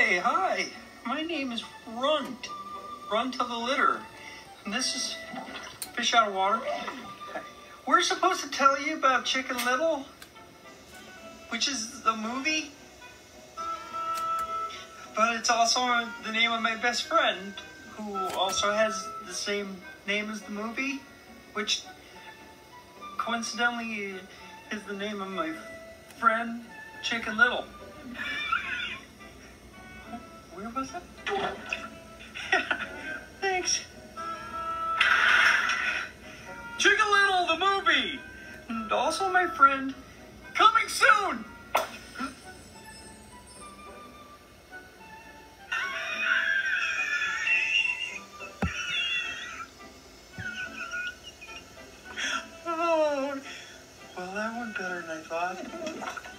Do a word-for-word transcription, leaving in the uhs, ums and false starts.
Hey, hi. My name is Runt. Runt of the litter. And this is Fish Out of Water. We're supposed to tell you about Chicken Little, which is the movie. But it's also the name of my best friend, who also has the same name as the movie, which coincidentally is the name of my friend, Chicken Little. Where was it? Thanks. Chicken Little, the movie! And also my friend, coming soon! Oh, well, that went better than I thought.